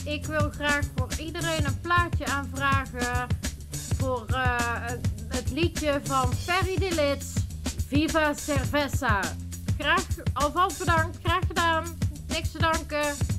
ik wil graag voor iedereen een plaatje aanvragen voor het liedje van Ferry de Lits, Viva Cerveza. Graag, alvast bedankt, graag gedaan, niks te danken.